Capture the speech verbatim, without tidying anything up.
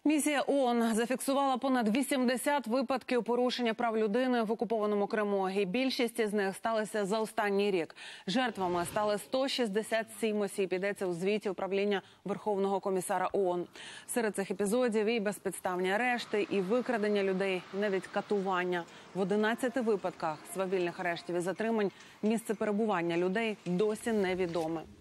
Місія ООН зафіксувала понад вісімдесят випадків порушення прав людини в окупованому Криму. І більшість із них сталися за останній рік. Жертвами стали сто шістдесят сім осіб, йдеться у звіті управління Верховного комісара ООН. Серед цих епізодів і безпідставні арешти, і викрадення людей, навіть катування. В одинадцяти випадках свавільних арештів і затримань місце перебування людей досі невідоме.